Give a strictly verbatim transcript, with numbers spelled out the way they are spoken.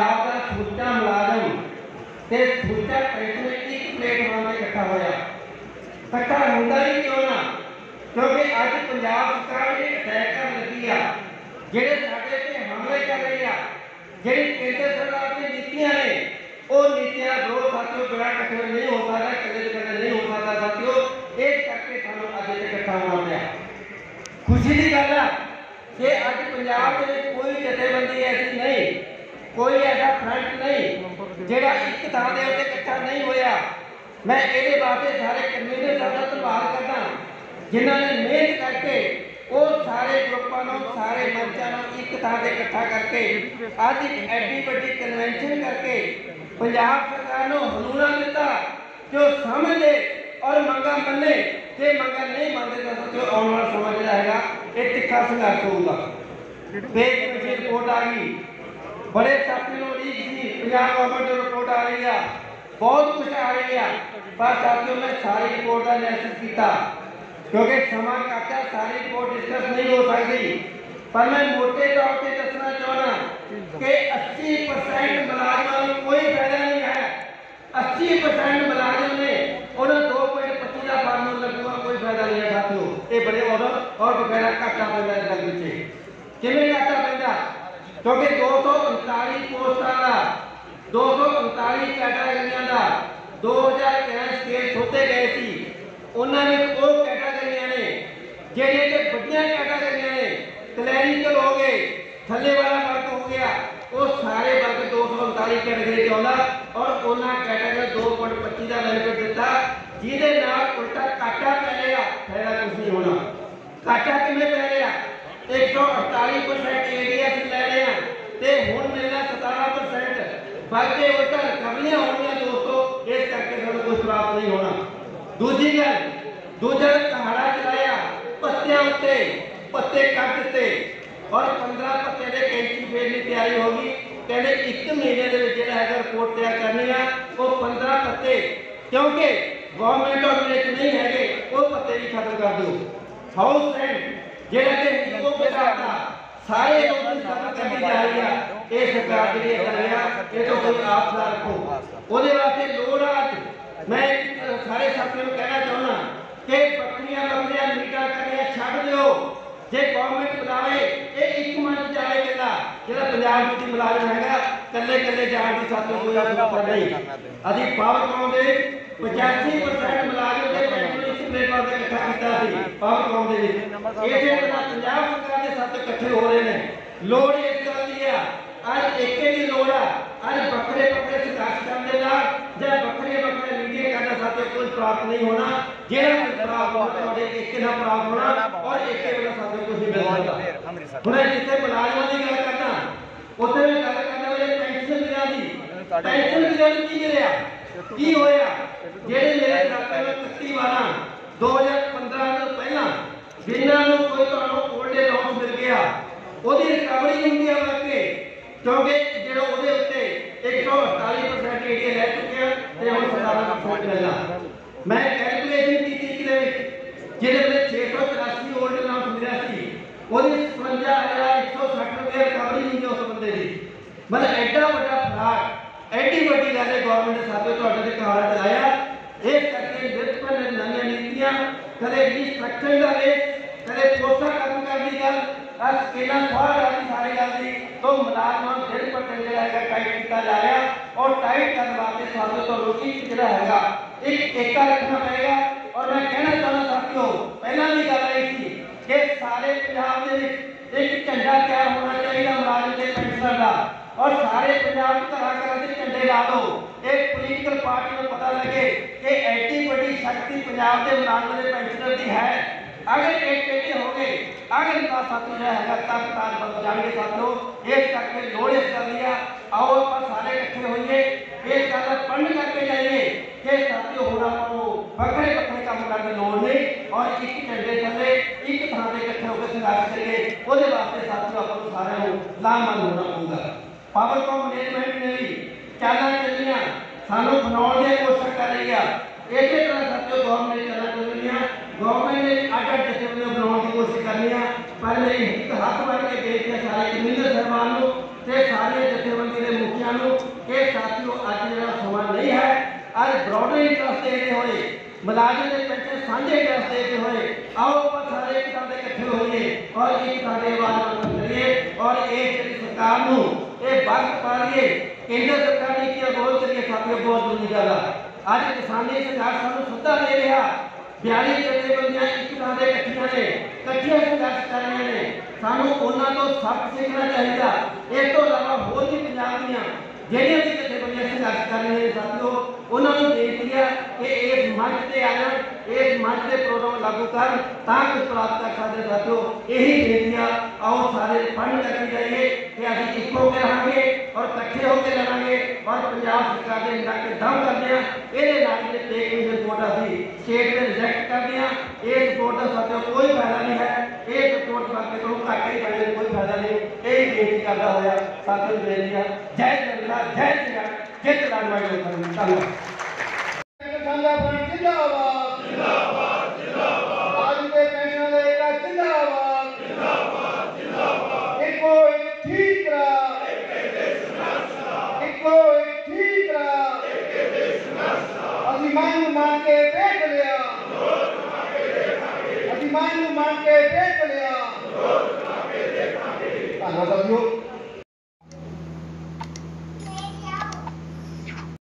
पंजाब का सूचा मुलाजम ते सूचा पेंशन एक प्लेटफॉर्म पर इकट्ठा होया। इकट्ठा होंदा ही क्यों ना, क्योंकि अज पंजाब सरकार ने अटैक कर लगी आ, जेडे साडे ते हमले कर रही आ, जेडी केंद्र सरकार की नीतियां ने वो नीतियां दो साथियों बिना इकट्ठे नहीं हो सकता, कदे कदे नहीं हो सकता साथियों। इस करके सानू अज इकट्ठा होना पिया। खुशी की गल है कि अज पंजाब में कोई जथेबंदी ऐसी नहीं, कोई ऐसा फ्रंट नहीं जेड़ा एक थां दे उत्ते इकट्ठा नहीं होया। मैं ये वास्ते सारे कन्वीनर साहब का धन्यवाद करदा जिन्होंने मेहनत करके वो सारे ग्रुपों को सारे मंचों को एक थां से इकट्ठा करके अज एक एडी बड़ी कन्वेंशन करके पंजाब सरकार को हलूना दिता कि वो समझे और मंगा मने। जे मंगा नहीं मनते तो आने वाला समय जो है ये तिखा संघर्ष होगा। पेज की रिपोर्ट आ गई, बड़े साथी को रीच थी, पंजाब गवर्नमेंट की रिपोर्ट आ रही है, बहुत कुछ आ रही है, पर साथियों मैं सारी रिपोर्ट का एनालिसिस किया क्योंकि समा घट है, सारी रिपोर्ट डिस्कस नहीं हो सकती। पर मैं मोटे तौर पर दसना चाहना कि अस्सी परसेंट मुलाजमान को कोई फायदा नहीं है। अस्सी परसेंट मुलाजम ने उन्होंने दो पॉइंट पच्चीस का फार्मूला लगूगा, कोई फायदा नहीं है साथियों। ये बड़े और और बकायदा घाटा पैदा इस गल पीछे किमें घाटा पैदा, क्योंकि दो सौ उनताली पोस्टां का दो सौ उनताली कैटागरियां का दो हज़ार तेरह स्केल सोचे गए सी। उन्होंने वो कैटागरियां ने जेड़े कि बड़ियां कैटागरियां ने क्लैरिकल हो गए, थले वाला वर्ग हो गया, वो सारे वर्ग दो सौ उनताली कैटेगरी आउंदा और उन्होंने कैटेगरी दो पॉइंट पच्चीस का बेनिफिट दिता, जिहदे नाल उल्टा घाटा पै रहा, फायदा कुछ नहीं होना। घाटा किवें पै रहा, एक सौ अड़ताली परसेंट एरिया से लै रहे हैं तो हुण मिलना सतारह परसेंट, बल्कि उल्टा रिकवरियां होनियां दोस्तों, इस करके सानूं कुछ प्राप्त नहीं होना। दूजी गल, दूजा कहाड़ा चलाया पत्तियां उत्ते, पत्ते कट दिते और पंद्रह पत्ते के कैंची फेर की तैयारी होगी। कहते एक महीने के जो है रिपोर्ट तैयार करनी है वो पंद्रह पत्ते, क्योंकि गवर्नमेंट ऑर्गेनाइज नहीं है वो पत्ते भी खत्म कर दो। हाउस रेंट जेड़ा कि वो बेटा सारे लोगों की खत्म करनी जा रही है, ये सरकार के लिए कर रहा है, ये तो कोई आस ना रखो। वो वास्ते लोड़ आज मैं सारे साथियों को कहना चाहना कि बकरियां बकरियां मीटा करनियां छड्ड दो। जे गवर्नमेंट बुलावे ये एक मंच जाए कहता जो पंजाब की मुलाजम है कल्ले कल्ले जान की साथियों कोई जरूरत नहीं। अभी पावर कौम के पचासी परसेंट मुलाजम के पेंशन प्लेटफॉर्म से इकट्ठा किया सी पावर कौम के इसे पंजाब सरकार के साथ इकट्ठे हो रहे हैं। लोड़ इस गल की है अज एके की लोड़ है, अज बखरे बखरे संघर्ष करने या बखरे बखरे मीडिया करने साथ कुछ प्राप्त नहीं होना। जेड़ा प्राप्त होना एक ना प्राप्त होना और एक साथ कुछ नहीं मिलता। हुण जिथे मुलाजमान की गल करना उत्थे मैं गल करना पेंशन बिलों की पेंशन बिलों की गिरिया की होया जेडे मेरे खाते में इकत्ती बारह दो हज़ार पंद्रह तो पहला जिन्होंने कोई तो ओल्ड एज हाउस मिल गया ओदी रिकवरी होंगी है करके, क्योंकि जो वो एक सौ अड़ताली परसेंट एरिया लै चुके हैं तो हम सतारह परसेंट मिलना। मैं कैलकुलेशन की थी जिन्हें छे सौ चौरासी ओल्ड एज हाउस मिला सी सतवंजा हज़ार एक सौ सठ रुपये रिकवरी नहीं उस बंदे की। मतलब एडा बड़ा फ्रॉड एडी बड़ी गल है गवर्नमेंट ने साथों तुहाडे ते कहाड़ा चलाया। इस करके बिल्कुल नवीं नीतियां कदे रिस्ट्रक्चरिंग का रेट कदे पोस्टां खत्म कर दी गल अस स्केलां स्वाह कर दी सारी गल दी तो मुलाजमान दिल पर जो है टाइट किया जा रहा और टाइट करने वास्ते साथों तो रोटी जो है एक एका रखना पड़ेगा। और मैं कहना चाहना साथियों पहला भी गल आई थी कि सारे पंजाब के एक झंडा तैयार होना चाहिए मुलाजम के पेंशनर का और सारे पंजाब घर घर से झंडे ला दो। एक पोलिटिकल पार्टी को पता लगे कि एडी बड़ी शक्ति पंजाब के मुलाजम के पेंशनर की है। अगर एक पेटी हो गए अगर इनका साथी जो है तब ताज बन जाएंगे साथियों। इस करके लोड़ इस कर दिया आओ आप सारे इकट्ठे होइए इस गल पंड करके जाइए कि साथियों होना को बखरे बखरे काम करने की लोड़ नहीं और एक झंडे थले एक थां से इकट्ठे होकर संघर्ष करिए। वो वास्ते साथियों आपको सारे लामबंद होना होगा। पावर कॉम मैनेजमेंट ने भी चालां चलियां सानू बनाने की कोशिश कर रही है। इसी तरह साथियों गवर्नमेंट ने चालां चलियां गवर्नमेंट ने अड अड जथेबंदियां बनाने की कोशिश करनी है। पर एक हाथ बढ़ के बेच के सारे कमीनर साहबान ते सारे जथेबंदी के मुखिया नौजवानों ये साथियों अज मेरा समा नहीं है। अज ब्रॉडर इंटरस्ट देखते हुए मुलाजिम के पेंशन साझे इंटरस्ट देखते हुए आओ आप सारे एक साथ इकट्ठे होइए और एक साथ आवाज करिए और एक सरकार नूं ये वक्त पा रही केंद्र सरकार ने किया बहुत करिए साथियों बहुत जरूरी गल है। अज किसानी संघर्ष सानूं सदा दे रहा बयाली जथेबंदियां एक साथ इकट्ठियां ने इकट्ठियां संघर्ष कर रही ने सानूं उन्हां तों सबक सीखना चाहिए। इस तो इलावा होर भी पंजाब दीयां ਜਿਹੜੀਆਂ ਵੀ ਜਥੇਬੰਦੀਆਂ ਸੰਘਰਸ਼ ਕਰ ਰਹੀਆਂ ਨੇ ਸਾਥੀਓ ਉਹਨਾਂ ਨੂੰ ਬੇਨਤੀ ਹੈ ਕਿ ਇਸ ਮੰਚ ਤੇ ਆਉਣ ਇਸ ਮੰਚ ਦੇ ਪ੍ਰੋਗਰਾਮ ਲਾਗੂ ਕਰਨ ਤਾਂ ਕੁਝ ਪ੍ਰਾਪਤ ਕਰ ਸਕਦੇ ਸਾਥੀਓ। ਇਹੀ ਬੇਨਤੀ ਆ ਆਓ ਸਾਰੇ ਫੰਡ ਕਰਕੇ ਜਾਈਏ ਕਿ ਅਸੀਂ ਇੱਕ ਹੋ ਕੇ ਰਹਾਂਗੇ ਔਰ ਇਕੱਠੇ ਹੋ ਕੇ ਲੜਾਂਗੇ ਔਰ ਪੰਜਾਬ ਸਰਕਾਰ ਦੇ ਨਾਲ ਦਮ ਕਰਦੇ ਆ। ਇਹਦੇ ਨਾਲ ਜਿਹੜੇ ਟੇਕ ਦੀ ਰਿਪੋਰਟ ਅਸੀਂ ਸਟੇਟ ਦੇ ਰਿਜੈਕਟ ਕਰਦੇ ਆ। ਇਹ ਰਿਪੋਰਟ ਦਾ ਸਾਥੀਓ ਕੋਈ ਫਾਇਦਾ ਨਹੀਂ ਹੈ। ਇਹ ਰਿਪੋਰਟ ਕਰਕੇ ਤੋਂ ਘੱਟ ਹੀ ਪੈਣੇ ਕੋਈ ਫਾਇਦਾ ਨਹੀਂ। ਇਹ ਬੇਨਤੀ ਕਰਦਾ ਹੋਇਆ ਸਾਥੀਓ ਬੇਨਤੀ ਆ ਜੈ ਜਨਤਾ ਜੈ ਜਗਤ ਜਿੱਤ ਲੜਵਾਈ ਲੋਕਾਂ ਨੂੰ ਧੰਨਵਾਦ। जिंदाबाद जिंदाबाद जिंदाबाद आज के पेंशन लेगा जिंदाबाद जिंदाबाद जिंदाबाद एको एक ठीक रहा एके देश नक्शा एको एक ठीक रहा एके देश नक्शा ਅਸੀਂ ਮੰਗ ਮੰਗ ਕੇ ਦੇਖ ਲਿਆ ਰੋਜ਼ ਮੰਗ ਕੇ ਦੇਖਾਂਗੇ ਅਸੀਂ ਮੰਗ ਮੰਗ ਕੇ ਦੇਖ ਲਿਆ ਰੋਜ਼ ਮੰਗ ਕੇ ਦੇਖਾਂਗੇ। ਧੰਨਵਾਦ ਸਾਥੀਓ।